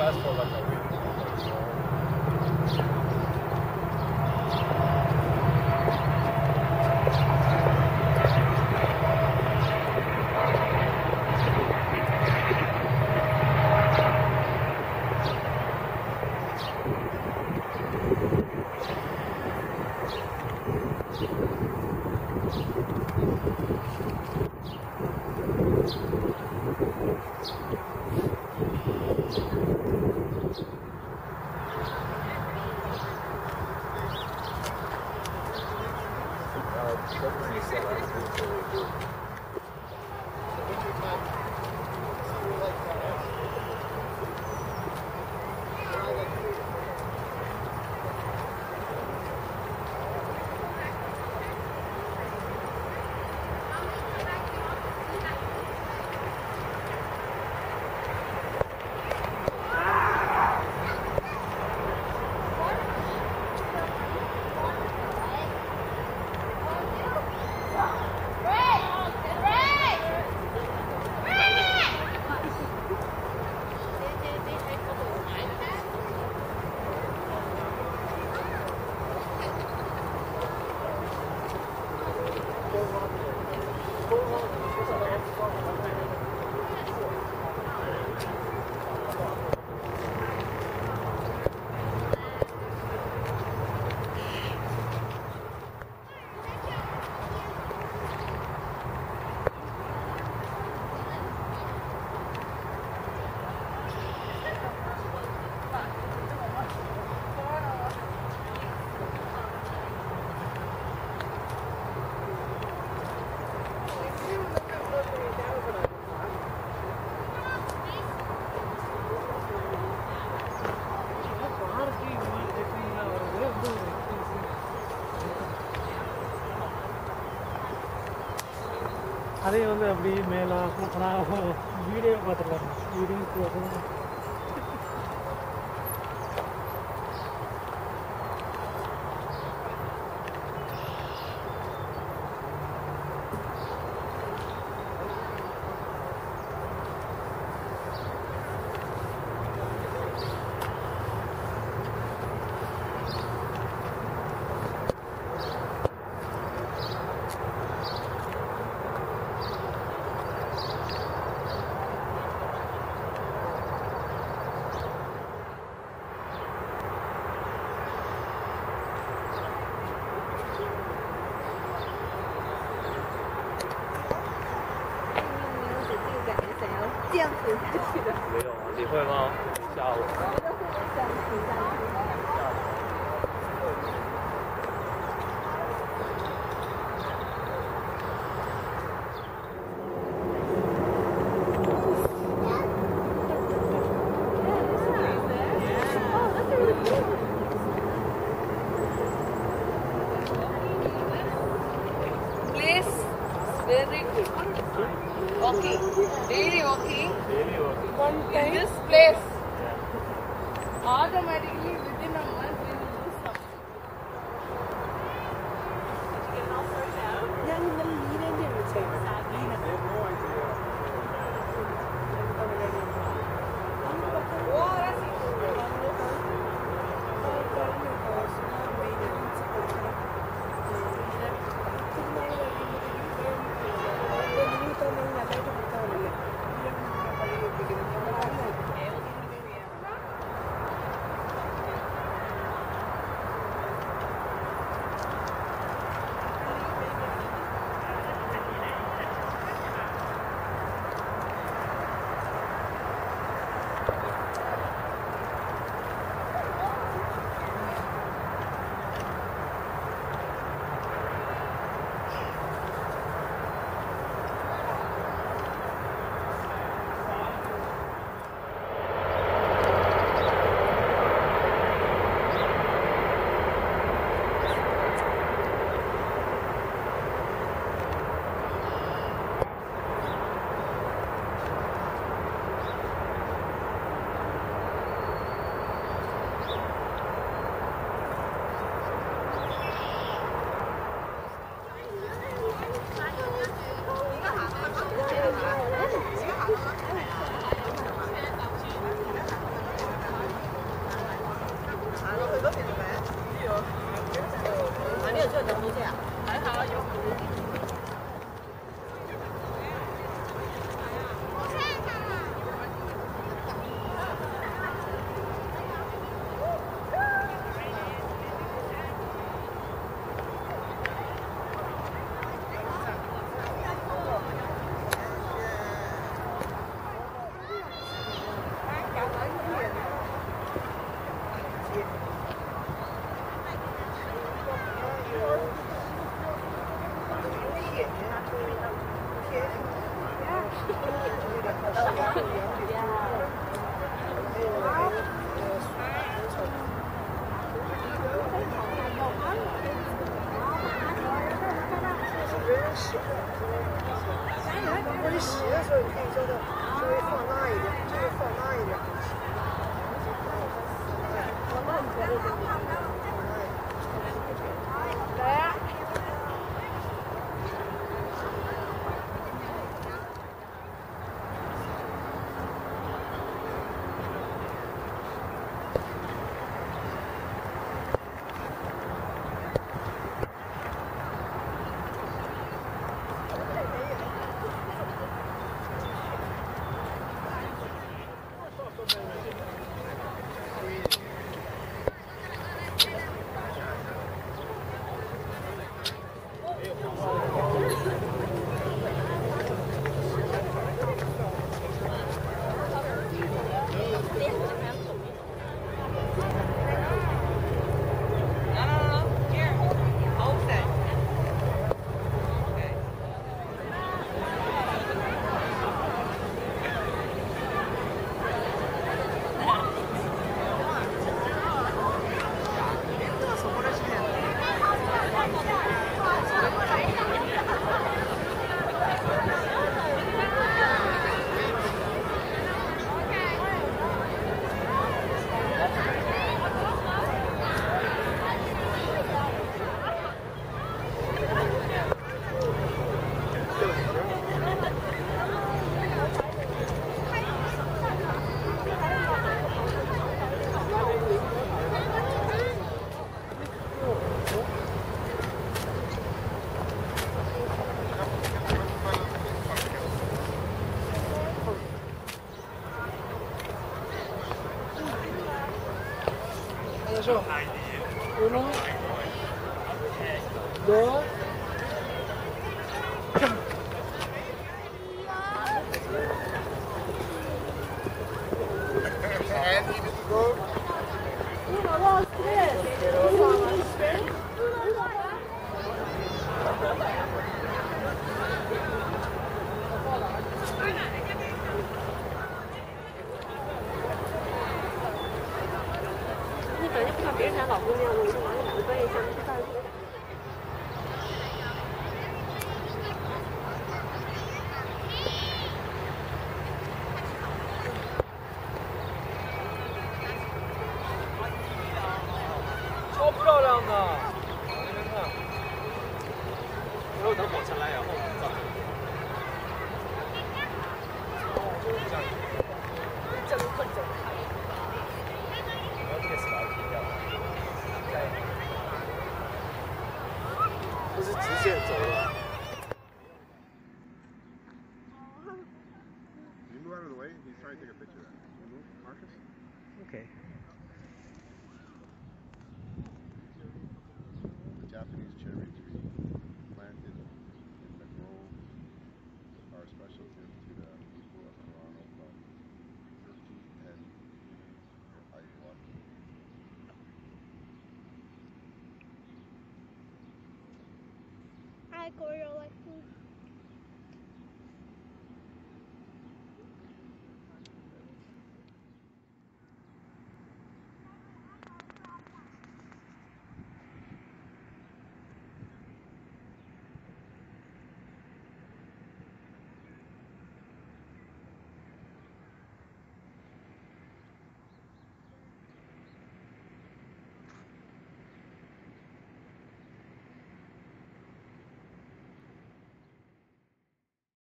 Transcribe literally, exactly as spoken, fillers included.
last for like a week. அதையும் வந்து அப்படி மேலே நான் வீடியோ பார்த்துருக்காங்க video 这样子下去的。 没有啊，你会吗？下午。 我都是这样子下去。 Very good. Walking. Daily walking. Daily walking. One time. In this place. Yeah. Automatically within a month we will lose some. You can also now. Yeah, in the lead and the return. They have no idea. Oh, that's it. 小，或者洗的时候你可以做的稍微放大一点，这个放大一点。放大一点。 来。 Хорошо. Uno, dos. And you need to go. Uno, dos, tres. Như vậy chắc là biết ra lọc luôn nha, mình không nói là với trong cái tay. 超漂亮的，你们看，然后等跑下来，然后照。 整个整个。 然后这个是老铁掉，这是直线走的。 You move out of the way. He's trying to take a picture. You move, Marcus. Okay. The Japanese cherry tree planted in the grove are special gift to the people of Toronto from Turkey and Iwaki. Hi, Coriolis.